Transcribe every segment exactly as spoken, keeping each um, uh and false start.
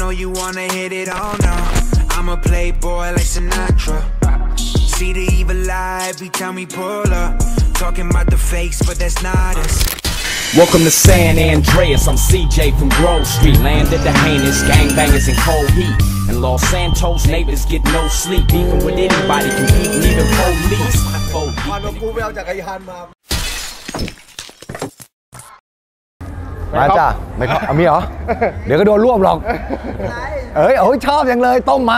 know you wanna hit it all now. I'm a playboy like Sinatra. See the evil eye every time we pull up. Talking about the fakes, but that's not us. Welcome to San Andreas, I'm C J from Grove Street. Landed the heinous gangbangers in cold heat. And Los Santos neighbors get no sleep. Even with anybody competing, even police. พาน้องกูไปเอาจักรยานมามาจ้าไม่ครับมีเหรอเดี๋ยวก็โดนรวบหรอกเอ้ยโอ้ยชอบอย่างเลยต้มมา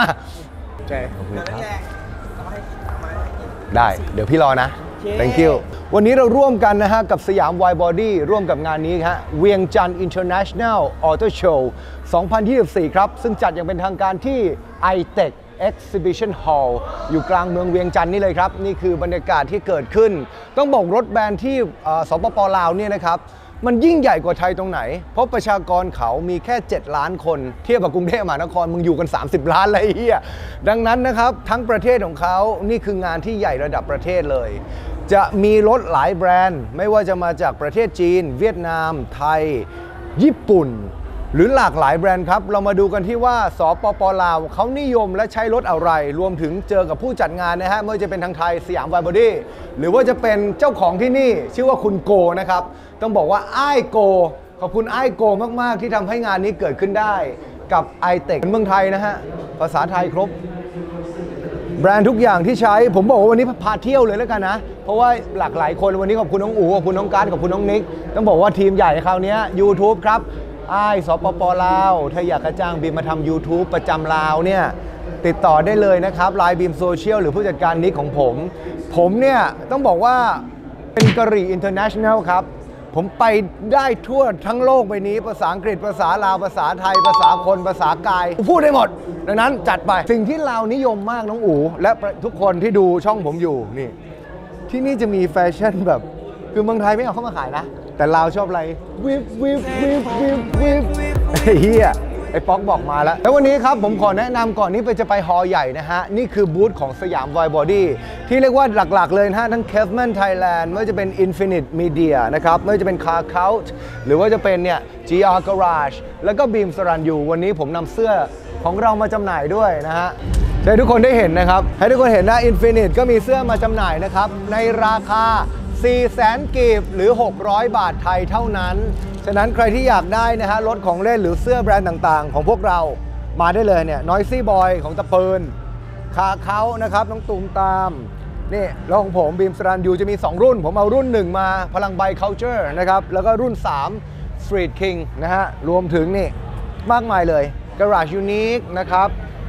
ได้เดี๋ยวพี่รอนะ thank you วันนี้เราร่วมกันนะฮะกับสยาม Wide Body ร่วมกับงานนี้ฮะเวียงจันทร์ International Auto Show สองพันยี่สิบสี่ครับซึ่งจัดอย่างเป็นทางการที่ ไอ เทค Exhibition Hall อยู่กลางเมืองเวียงจันทร์นี่เลยครับนี่คือบรรยากาศที่เกิดขึ้นต้องบอกรถแบรนด์ที่สปป.ลาวเนี่ยนะครับมันยิ่งใหญ่กว่าไทยตรงไหนเพราะประชากรเขามีแค่เจ็ดล้านคนเทียบกับกรุงเทพมหานครมึงอยู่กันสามสิบล้านเลยเฮียดังนั้นนะครับทั้งประเทศของเขานี่คืองานที่ใหญ่ระดับประเทศเลยจะมีรถหลายแบรนด์ไม่ว่าจะมาจากประเทศจีนเวียดนามไทยญี่ปุ่นหรือหลากหลายแบรนด์ครับเรามาดูกันที่ว่าสปป.ลาวเขานิยมและใช้รถอะไรรวมถึงเจอกับผู้จัดงานนะฮะไม่ว่าจะเป็นทางไทยสยาม Wide Body หรือว่าจะเป็นเจ้าของที่นี่ชื่อว่าคุณโกนะครับต้องบอกว่าไอ้โกขอบคุณไอ้โกมากๆที่ทำให้งานนี้เกิดขึ้นได้กับ ไอ เทค เมืองไทยนะฮะภาษาไทยครบแบรนด์ทุกอย่างที่ใช้ผมบอกว่าวันนี้พาเที่ยวเลยแล้วกันนะเพราะว่าหลากหลายคนวันนี้ขอบคุณน้องอู๋ขอบคุณน้องการขอบคุณน้องนิกต้องบอกว่าทีมใหญ่คราวนี้ YouTube ครับไอ้สปป.ลาวถ้าอยากกระจ้างบีมมาทำ YouTube ประจำลาวเนี่ยติดต่อได้เลยนะครับไลน์บีมโซเชียลหรือผู้จัดการนิกของผมผมเนี่ยต้องบอกว่าเป็นกะหรี่อินเตอร์เนชั่นแนลครับผมไปได้ทั่วทั้งโลกใบนี้ภาษาอังกฤษภาษาลาวภาษาไทยภาษาคนภาษากายพูดได้หมดดังนั้นจัดไปสิ่งที่ลาวนิยมมากน้องอู๋และทุกคนที่ดูช่องผมอยู่นี่ที่นี่จะมีแฟชั่นแบบคือเมืองไทยไม่เอาเข้ามาขายนะแต่ลาวชอบอะไรวิบวิบวิบวิบวิบเฮียไอ้ป๊อกบอกมาแล้วแล้ววันนี้ครับผมขอแนะนำก่อนนี้ไปจะไปฮอลล์ใหญ่นะฮะนี่คือบูธของสยาม Wide Body ที่เรียกว่าหลักๆเลยนะฮะทั้ง Kevman Thailand ไม่ว่าจะเป็น Infinite Media นะครับไม่ว่าจะเป็น Car Couch หรือว่าจะเป็นเนี่ย จี อาร์ Garage แล้วก็ Beam Saranyu วันนี้ผมนำเสื้อของเรามาจำหน่ายด้วยนะฮะให้ทุกคนได้เห็นนะครับให้ทุกคนเห็นนะ Infinite ก็มีเสื้อมาจำหน่ายนะครับในราคาสี่แสนกีบหรือหกร้อยบาทไทยเท่านั้นฉะนั้นใครที่อยากได้นะฮะรถของเล่นหรือเสื้อแบรนด์ต่างๆของพวกเรามาได้เลยเนี่ย Noisy Boy ของตะเปิลคาเขานะครับน้องตูมตามนี่แล้วของผมบีมสรันยูจะมีสองรุ่นผมเอารุ่นหนึ่งมาพลังใบ Culture นะครับแล้วก็รุ่นสาม Street King นะฮะรวมถึงนี่มากมายเลย Garage Unique นะครับ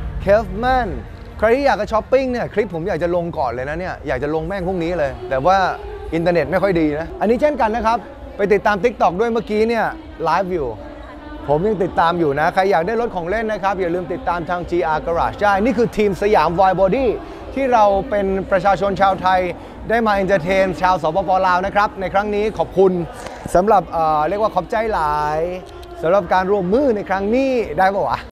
Kevman ใครที่อยากจะช้อปปิ้งเนี่ยคลิปผมอยากจะลงก่อนเลยนะเนี่ยอยากจะลงแม่งพรุ่งนี้เลยแต่ว่าอินเทอร์เน็ตไม่ค่อยดีนะอันนี้เช่นกันนะครับไปติดตาม ติ๊กต็อก ด้วยเมื่อกี้เนี่ยไลฟ์อยู่ผมยังติดตามอยู่นะใครอยากได้รถของเล่นนะครับอย่าลืมติดตามทาง จี อาร์ Garage ได้นี่คือทีมสยาม Wide Body ที่เราเป็นประชาชนชาวไทยได้มาเอนเตอร์เทนชาวสปป.ลาวนะครับในครั้งนี้ขอบคุณสำหรับ เอ่อ เรียกว่าขอบใจหลายสำหรับการร่วมมือในครั้งนี้ได้ป่าวะ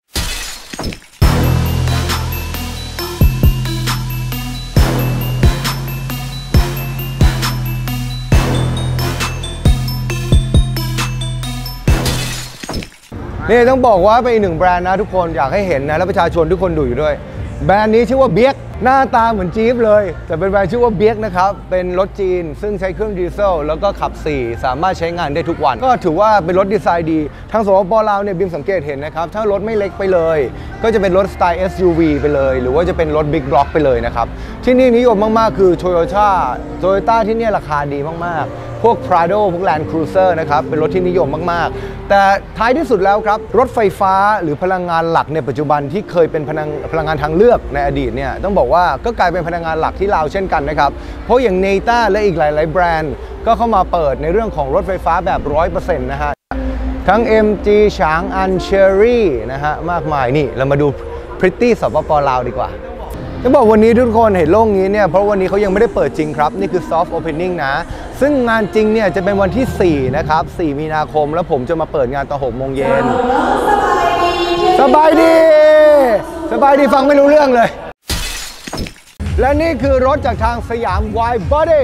นี่ต้องบอกว่าเป็นอีกหนึ่งแบรนด์นะทุกคนอยากให้เห็นนะและประชาชนทุกคนดูอยู่ด้วยแบรนด์นี้ชื่อว่าเบียกหน้าตาเหมือนจี๊ปเลยแต่เป็นแบรนด์ชื่อว่าเบียกนะครับเป็นรถจีนซึ่งใช้เครื่องดีเซลแล้วก็ขับสี่สามารถใช้งานได้ทุกวันก็ถือว่าเป็นรถดีไซน์ดีทางสปป.ลาวเนี่ยบิมสังเกตเห็นนะครับถ้ารถไม่เล็กไปเลยก็จะเป็นรถสไตล์ เอส ยู วี ไปเลยหรือว่าจะเป็นรถบิ๊กบล็อกไปเลยนะครับที่นี่นิยมมากๆคือ Toyota Toyota ที่นี่ราคาดีมากๆพวก Prado พวก Land Cruiser นะครับเป็นรถที่นิยมมากๆแต่ท้ายที่สุดแล้วครับรถไฟฟ้าหรือพลังงานหลักในปัจจุบันที่เคยเป็นพลังพลังงานทางเลือกในอดีตเนี่ยต้องบอกว่าก็กลายเป็นพลังงานหลักที่ลาวเช่นกันนะครับเพราะอย่างเนต้าและอีกหลายๆแบรนด์ก็เข้ามาเปิดในเรื่องของรถไฟฟ้าแบบ ร้อยเปอร์เซ็นต์ นะฮะทั้ง เอ็ม จี ฉางอันเชอรี่นะฮะมากมายนี่เรามาดูพริตตี้สปป.ลาวดีกว่าจะบอกวันนี้ทุกคนเห็นโล่งนี้เนี่ยเพราะวันนี้เขายังไม่ได้เปิดจริงครับนี่คือ Soft Opening นะซึ่งงานจริงเนี่ยจะเป็นวันที่สี่นะครับสี่มีนาคมแล้วผมจะมาเปิดงานตอนหกโมงเย็นสบายดีสบายดีฟังไม่รู้เรื่องเลยและนี่คือรถจากทางสยาม Wide Body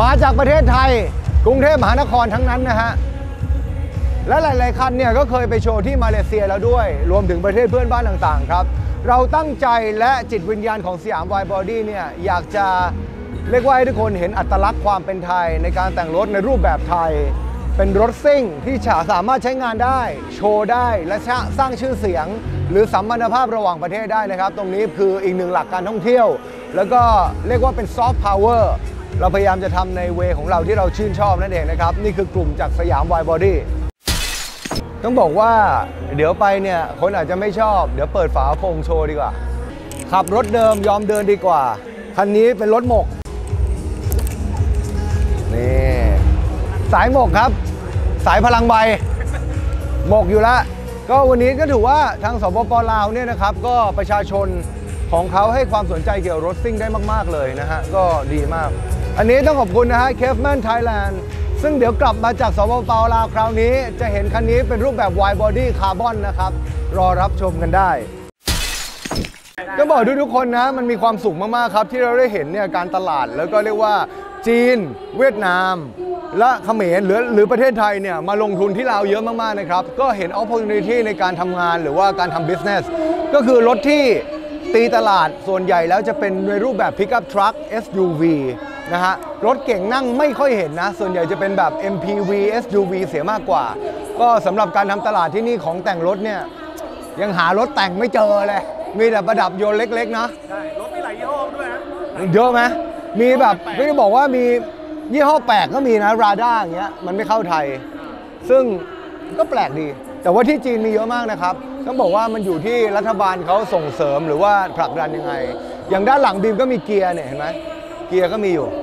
มาจากประเทศไทยกรุงเทพมหานครทั้งนั้นนะฮะและหลายๆคันเนี่ยก็เคยไปโชว์ที่มาเลเซียแล้วด้วยรวมถึงประเทศเพื่อนบ้านต่างๆครับเราตั้งใจและจิตวิญญาณของสยามวายบอดี้เนี่ยอยากจะเรียกว่าให้ทุกคนเห็นอัตลักษณ์ความเป็นไทยในการแต่งรถในรูปแบบไทยเป็นรถซิ่งที่สามารถใช้งานได้โชว์ได้และสร้างชื่อเสียงหรือสัมพันธภาพระหว่างประเทศได้นะครับตรงนี้คืออีกหนึ่งหลักการท่องเที่ยวแล้วก็เรียกว่าเป็นซอฟต์พาวเวอร์เราพยายามจะทำในเวของเราที่เราชื่นชอบนั่นเองนะครับนี่คือกลุ่มจากสยามวายบอดี้ต้องบอกว่าเดี๋ยวไปเนี่ยคนอาจจะไม่ชอบเดี๋ยวเปิดฝาโปร่งโชว์ดีกว่าขับรถเดิมยอมเดินดีกว่าคันนี้เป็นรถหมกนี่สายหมกครับสายพลังใบหมกอยู่แล้วก็วันนี้ก็ถือว่าทางสปป.ลาวเนี่ยนะครับก็ประชาชนของเขาให้ความสนใจเกี่ยวกับรถซิ่งได้มากๆเลยนะฮะก็ดีมากอันนี้ต้องขอบคุณนะฮะ Caveman Thailand ซึ่งเดี๋ยวกลับมาจากสปป.ลาวคราวนี้จะเห็นคันนี้เป็นรูปแบบ Wide Body Carbon นะครับรอรับชมกันได้ก็บอกทุกๆคนนะมันมีความสุขมากๆครับที่เราได้เห็นเนี่ยการตลาดแล้วก็เรียกว่าจีนเวียดนามและเขมรหรือหรือประเทศไทยเนี่ยมาลงทุนที่ลาวเยอะมากๆนะครับก็เห็น opportunity ในการทำงานหรือว่าการทำ business ก็คือรถที่ตีตลาดส่วนใหญ่แล้วจะเป็นในรูปแบบ pickup truck เอส ยู วี นะฮะรถเก่งนั่งไม่ค่อยเห็นนะส่วนใหญ่จะเป็นแบบ เอ็ม พี วี เอส ยู วี เสียมากกว่าก็สำหรับการทำตลาดที่นี่ของแต่งรถเนี่ยยังหารถแต่งไม่เจอเลยมีแต่ประดับยนต์เล็กๆนะใช่รถมีหลายยี่ห้อด้วยนะเยอะไหมมีแบบไม่ได้บอกว่ามียี่ห้อแปลกก็มีนะราด้าอย่างเงี้ยมันไม่เข้าไทยซึ่งก็แปลกดีแต่ว่าที่จีนมีเยอะมากนะครับต้องบอกว่ามันอยู่ที่รัฐบาลเขาส่งเสริมหรือว่าผลักดันยังไงอย่างด้านหลังบีมก็มีเกียร์เนี่ยเห็นไหมเกียร์ก็มีอยู่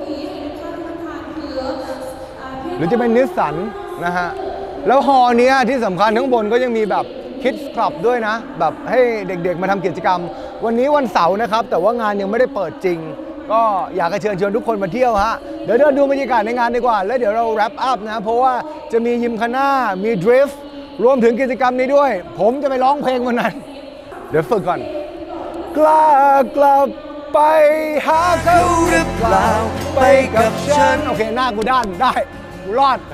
หรือจะเป็นนิสสันนะฮะแล้วฮอเนี้ยที่สำคัญข้างบนก็ยังมีแบบคิดคลับด้วยนะแบบให้เด็กๆมาทำกิจกรรมวันนี้วันเสาร์นะครับแต่ว่างานยังไม่ได้เปิดจริงก็อยากจะเชิญชวนทุกคนมาเที่ยวฮะเดี๋ยวเดินดูบรรยากาศในงานดีกว่าแล้วเดี๋ยวเราแรปอัพนะเพราะว่าจะมียิมคาน่ามีดริฟต์รวมถึงกิจกรรมนี้ด้วยผมจะไปร้องเพลงวันนั้นเดี๋ยวฝึกก่อนกล้ากลับไปหาเขาหรือเปล่าไปกับฉันโอเคหน้ากูด้านได้กูรอด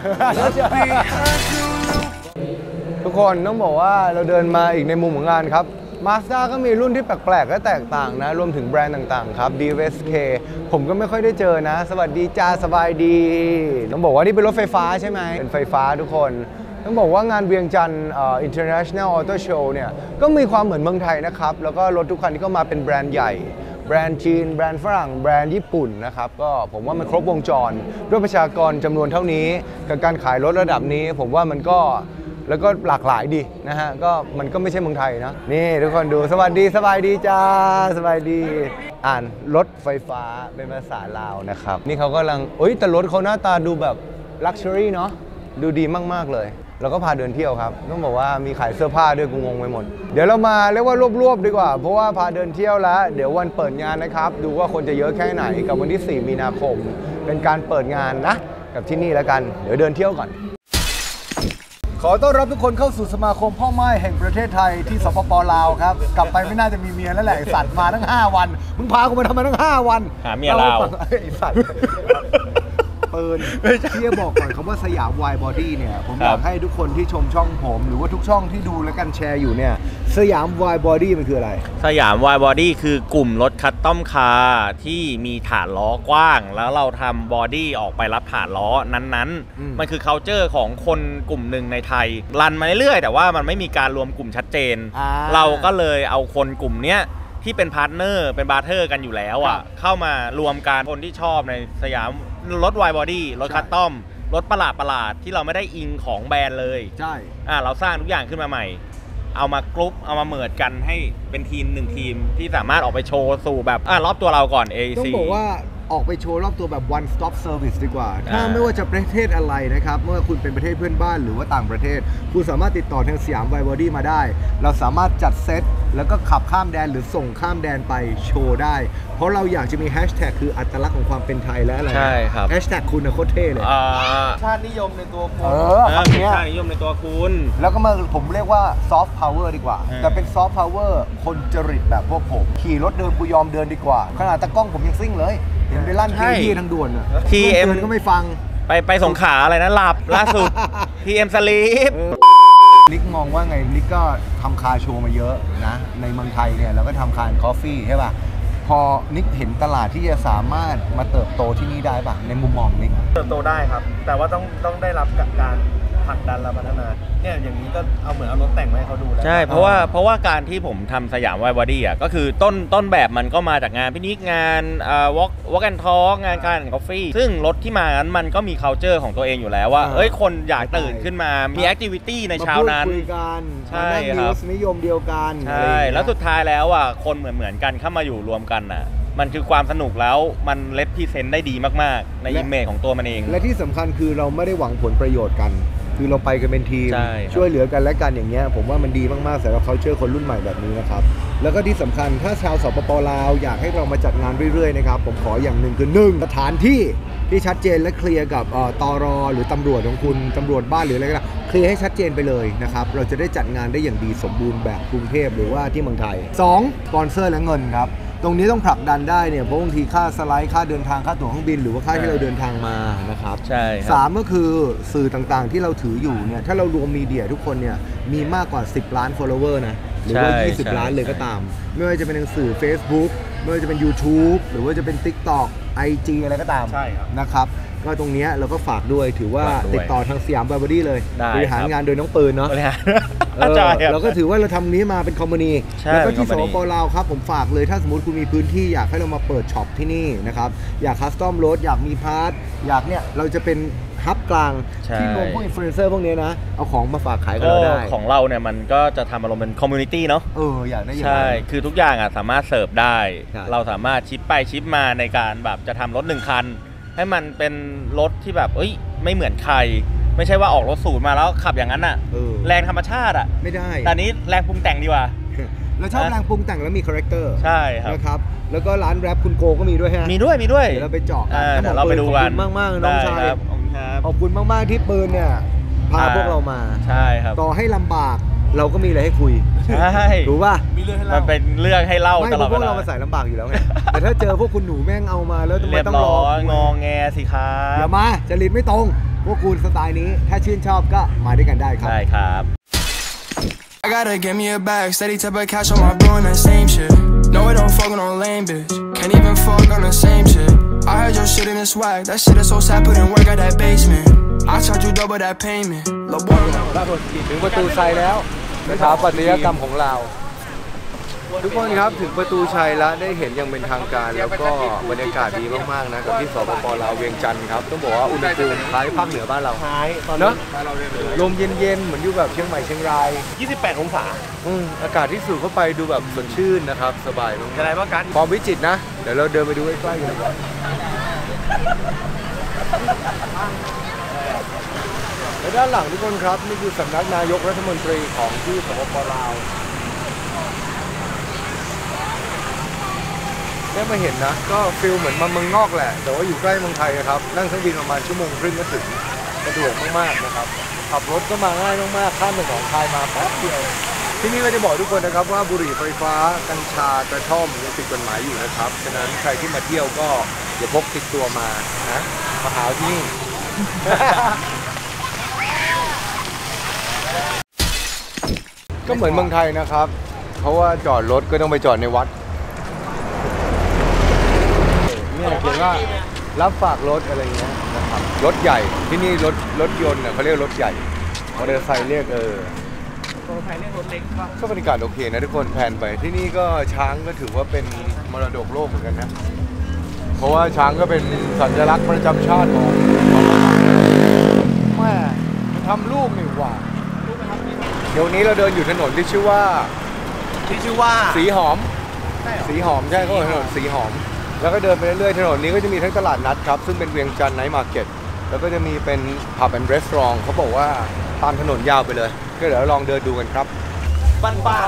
ทุกคนต้องบอกว่าเราเดินมาอีกในมุมของงานครับ Mazda ก็มีรุ่นที่แปลกๆและแตกต่างนะรวมถึงแบรนด์ต่างๆครับ ดี วี เอส เค ผมก็ไม่ค่อยได้เจอนะสวัสดีจ้าสบายดีต้องบอกว่านี่เป็นรถไฟฟ้าใช่ไหมเป็นไฟฟ้าทุกคนต้องบอกว่างานเวียงจันทร์ International Auto Show เนี่ยก็มีความเหมือนเมืองไทยนะครับแล้วก็รถทุกคันที่เข้ามาเป็นแบรนด์ใหญ่แบรนด์จีนแบรนด์ฝรั่งแบรนด์ญี่ปุ่นนะครับก็ผมว่ามันครบวงจรด้วยประชากรจำนวนเท่านี้กับการขายรถระดับนี้ผมว่ามันก็แล้วก็หลากหลายดีนะฮะก็มันก็ไม่ใช่เมืองไทยนะนี่ทุกคนดูสวัสดีสบายดีจ้าสบายดีอ่านรถไฟฟ้าเป็นภาษาลาวนะครับนี่เขากำลังโอ๊ยแต่รถเขาหน้าตาดูแบบลักชัวรี่เนาะดูดีมากๆเลยเราก็พาเดินเที่ยวครับต้องบอกว่ามีขายเสื้อผ้าด้วยกูงงไปหมดเดี๋ยวเรามาเรียกว่ารวบๆดีกว่าเพราะว่าพาเดินเที่ยวแล้วเดี๋ยววันเปิดงานนะครับดูว่าคนจะเยอะแค่ไหนกับวันที่สี่มีนาคมเป็นการเปิดงานนะกับที่นี่แล้วกันเดี๋ยวเดินเที่ยวก่อนขอต้อนรับทุกคนเข้าสู่สมาคมพ่อไม้แห่งประเทศไทยที่สปป.ลาวครับกลับไปไม่น่าจะมีเมียแล้วแหละไอสัตว์มาทั้งห้าวันมึงพากูมาทำไมทั้งห้าวันหาเมียลาวไอสัตว์ปืนที่จะบอกก่อนคำว่าสยามวายบอดี้เนี่ยผมอยากให้ทุกคนที่ชมช่องผมหรือว่าทุกช่องที่ดูและกันแชร์อยู่เนี่ยสยามวายบอดี้มันคืออะไรสยามวายบอดี้คือกลุ่มรถคัสตอมคาร์ที่มีฐานล้อกว้างแล้วเราทำบอดี้ออกไปรับฐานล้อนั้นๆมันคือ culture ของคนกลุ่มหนึ่งในไทยรันมาเรื่อยๆแต่ว่ามันไม่มีการรวมกลุ่มชัดเจนเราก็เลยเอาคนกลุ่มเนี้ยที่เป็นพาร์ทเนอร์เป็นบาร์เทอร์กันอยู่แล้วอ่ะเข้ามารวมกันคนที่ชอบในสยามรถวายบอดี้รถคัสตอมรถประหลาดประหลาดที่เราไม่ได้อิงของแบรนด์เลยใช่อ่าเราสร้างทุกอย่างขึ้นมาใหม่เอามากรุ๊ปเอามาเมิร์จกันให้เป็นทีมหนึ่งทีมที่สามารถออกไปโชว์สู่แบบอ่ารอบตัวเราก่อน เอ ซีต้องบอกว่าออกไปโชว์รอบตัวแบบ one stop service ดีกว่าถ้าไม่ว่าจะประเทศอะไรนะครับเมื่อคุณเป็นประเทศเพื่อนบ้านหรือว่าต่างประเทศคุณสามารถติดต่อทางสยามวายบอดี้มาได้เราสามารถจัดเซตแล้วก็ขับข้ามแดนหรือส่งข้ามแดนไปโชว์ได้เพราะเราอยากจะมีแฮชแท็กคืออัตลักษณ์ของความเป็นไทยและอะไรใช่ครับแฮชแท็กคุณนะโคตรเท่เลยชาตินิยมในตัวคุณเออคำนี้ชาตินิยมในตัวคุณแล้วก็มาผมเรียกว่าซอฟต์พาวเวอร์ดีกว่าแต่เป็นซอฟต์พาวเวอร์คนจริตแบบพวกผมขี่รถเดินกูยอมเดินดีกว่าขนาดตะกล้องผมยังซิ่งเลยเห็นไปลั่นทีที่ทางด่วนอ่ะที เอ็มก็ไม่ฟังไปไปสงขลาอะไรนะหลับล่าสุด ที เอ็ม สลีปนิกมองว่าไงนิกก็ทำคาโชว์มาเยอะนะในเมืองไทยเนี่ยเราก็ทำคาร์คอฟฟี่ใช่ป่ะพอนิกเห็นตลาดที่จะสามารถมาเติบโตที่นี่ได้ป่ะในมุมมองนิกเติบโตได้ครับแต่ว่าต้องต้องได้รับการผลักดันและพัฒนาเนี่ยอย่างนี้ก็เอาเหมือนเอารถแต่งมาให้เขาดูแล้วใช่เพราะว่าเพราะว่าการที่ผมทำสยามไวบอดี้อ่ะก็คือต้นต้นแบบมันก็มาจากงานพินิจงานอ่าวอล์กวอล์กแอนด์ทอล์กงานการกาแฟซึ่งรถที่มานั้นมันก็มี culture ของตัวเองอยู่แล้วว่าเอ้ยคนอยากตื่นขึ้นมามีแอคทิวิตี้ในเช้านั้นคุยกันใช่ครับนิยมเดียวกันใช่แล้วสุดท้ายแล้วอ่ะคนเหมือนเหมือนกันเข้ามาอยู่รวมกันอ่ะมันคือความสนุกแล้วมันเลพรีเซนต์ได้ดีมากๆในอิมเมจของตัวมันเองและที่สำคัญคือเราไม่ได้หวังผลประโยชน์กันคือเราไปกันเป็นทีมช่วยเหลือกันและกันอย่างเงี้ยผมว่ามันดีมากๆสำหรับ culture คนรุ่นใหม่แบบนี้นะครับแล้วก็ที่สำคัญถ้าชาวสปป.ลาวอยากให้เรามาจัดงานเรื่อยๆนะครับผมขออย่างหนึ่งคือหนึ่งสถานที่ที่ชัดเจนและเคลียร์กับตร.หรือตำรวจของคุณตำรวจบ้านหรืออะไรก็ได้เคลียร์ให้ชัดเจนไปเลยนะครับเราจะได้จัดงานได้อย่างดีสมบูรณ์แบบกรุงเทพหรือว่าที่เมืองไทยสองสปอนเซอร์และเงินครับตรงนี้ต้องผลักดันได้เนี่ยเพราะบางทีค่าสไลด์ค่าเดินทางค่าตั๋วเครื่องบินหรือว่าค่าที่เราเดินทางมานะครับใช่สามก็คือสื่อต่างๆที่เราถืออยู่เนี่ยถ้าเรารวมมีเดียทุกคนเนี่ยมีมากกว่าสิบล้าน follower นะหรือว่ายี่สิบล้านเลยก็ตามไม่ว่าจะเป็นหนังสือ Facebook ไม่ว่าจะเป็น YouTube หรือว่าจะเป็น TikTok ไอ จี อะไรก็ตามนะครับก็ตรงนี้เราก็ฝากด้วยถือว่าติดต่อทางสยามไวบอดี้เลยบริหารงานโดยน้องปืนเนาะเราก็ถือว่าเราทำนี้มาเป็นคอมพานีแล้วก็ที่สปป.ลาวครับผมฝากเลยถ้าสมมติคุณมีพื้นที่อยากให้เรามาเปิดช็อปที่นี่นะครับอยากคัสตอมรถอยากมีพาร์ทอยากเนี่ยเราจะเป็นฮับกลางที่รวมพวกอินฟลูเอนเซอร์พวกนี้นะเอาของมาฝากขายกันเราได้ของเราเนี่ยมันก็จะทำอารมณ์เป็นคอมมูนิตี้เนาะเอออยากได้ใช่คือทุกอย่างอ่ะสามารถเสิร์ฟได้เราสามารถชิปไปชิปมาในการแบบจะทำรถหนึ่งคันให้มันเป็นรถที่แบบเอ้ยไม่เหมือนใครไม่ใช่ว่าออกรถสูตรมาแล้วขับอย่างนั้นอ่ะแรงธรรมชาติอ่ะไม่ได้แต่นี้แรงปรุงแต่งดีกว่าเราชอบแรงปรุงแต่งแล้วมีคาแรคเตอร์ใช่ครับนะครับแล้วก็ร้านแรปคุณโกก็มีด้วยฮะมีด้วยมีด้วยเดี๋ยวเราไปเจาะกันเดี๋ยวเราไปดูกันขอบคุณมากๆน้องชายขอบคุณมากๆที่ปืนเนี่ยพาพวกเรามาใช่ครับต่อให้ลำบากเราก็มีอะไรให้คุยใช่รู้ป่ะมีเรื่องให้เล่ามันเป็นเรื่องให้เล่าตลอดเวลาพวกเรามาใส่ลำบากอยู่แล้วไงแต่ถ้าเจอพวกคุณหนูแม่งเอามาแล้วต้องรองอแงสิครับอย่ามาจริตไม่ตรงพวกคุณสไตล์นี้ถ้าชื่นชอบก็มาด้วยกันได้ครับได้ครับ I gotta get me a bag, steady type of cash on my bro and that same shit. No, I don't fuck on lame bitch. Can't even fuck on the same shit. I heard your shit in the swag. That shit is so sad, put in work at that basement. I charge you double that payment. ถึงประตูชัยแล้วนะครับปัตยกรรมของเราทุกคนครับถึงประตูชัยแล้วได้เห็นอย่างเป็นทางการแล้วก็บรรยากาศดีมากๆนะกับที่สปป.ลาวเวียงจันทร์ครับต้องบอกว่าอุณหภูมิคล้ายภาคเหนือบ้านเราเนอะลมเย็นๆเหมือนอยู่แบบเชียงใหม่เชียงรายยี่สิบแปดองศาอืมอากาศที่สูดเข้าไปดูแบบสดชื่นนะครับสบายมากอะไรบ้างกันความวิจิตรนะเดี๋ยวเราเดินไปดูใกล้ๆกันเลยและด้านหลังทุกคนครับนี่คือสำนักนายกรัฐมนตรีของที่สปป.ลาวได้มาเห็นนะก็ฟิลเหมือนมาเมืองนอกแหละแต่ว่าอยู่ใกล้เมืองไทยครับนั่งเครื่องบินประมาณชั่วโมงครึ่งก็ถึงสะดวกมากๆนะครับขับรถก็มาง่ายมากๆข้ามไปหนองคายมาแป๊บเดียวที่นี่ก็จะบอกทุกคนนะครับว่าบุหรี่ไฟฟ้ากัญชากระท่อมยังผิดกฎหมายอยู่นะครับฉะนั้นใครที่มาเที่ยวก็อย่าพกติดตัวมานะมาหาที่นี่ ก็เหมือนเมืองไทยนะครับเพราะว่าจอดรถก็ต้องไปจอดในวัดเนี่ยเขียนว่ารับฝากรถอะไรเงี้ยนะครับรถใหญ่ที่นี่รถรถยนต์เนี่ยเขาเรียกรถใหญ่มอเตอร์ไซค์เรียกเออมอเตอร์ไซค์เรียกรถเล็กป่ะก็บรรยากาศโอเคนะทุกคนแพนไปที่นี่ก็ช้างก็ถือว่าเป็นมรดกโลกเหมือนกันนะเพราะว่าช้างก็เป็นสัญลักษณ์ประจำชาติของแม่ทำลูกนี่หว่าเดี๋ยวนี้เราเดินอยู่ถนนที่ชื่อว่าที่ชื่อว่าสีหอมสีหอมใช่เขาบอกถนนสีหอมแล้วก็เดินไปเรื่อยๆถนนนี้ก็จะมีทั้งตลาดนัดครับซึ่งเป็นเวียงจันทร์ไนท์มาร์เก็ตแล้วก็จะมีเป็นผับแอนด์รีสอร์ทเขาบอกว่าตามถนนยาวไปเลยก็เดี๋ยวลองเดินดูกันครับบ้านบ้าน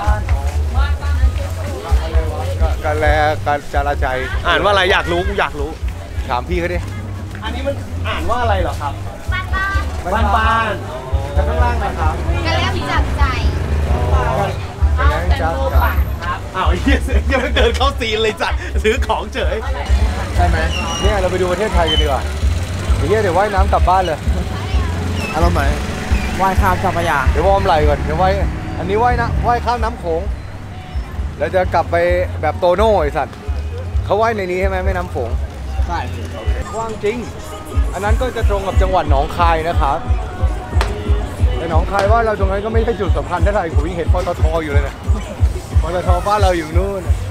การแลการจราใจอ่านว่าอะไรอยากรู้กูอยากรู้ถามพี่เขาดิอันนี้มันอ่านว่าอะไรเหรอครับบ้านบ้านบ้านบ้านแล้วข้างล่างนะครับกระเลี้ยงจับใจกระเลี้ยงจับใจอ้าวไอ้เหี้ยยังไม่เดินเข้าซีนเลยจัดซื้อของเฉยใช่ไหมเนี่ยเราไปดูประเทศไทยกันดีกว่าเดี๋ยวเดี๋ยวว่ายน้ำกลับบ้านเลยอารมณ์ไหนว่ายข้ามเจ้าพระยาเดี๋ยววอร์มไหล่ก่อนเดี๋ยวว่ายอันนี้ว่ายนะว่ายข้ามน้ำโขงแล้วจะกลับไปแบบโตโน่ไอสัตว์เขาว่ายในนี้ใช่ไหมแม่น้ำโขงใช่กว้างจริง อันนั้นก็จะตรงกับจังหวัดหนองคายนะครับแต่หนองคายว่าเราตรงนั้นก็ไม่ใช่จุดสำคัญเท่าไหร่ผมยังเห็นปตทอยู่เลยนะปตทบ้านเราอยู่นู่น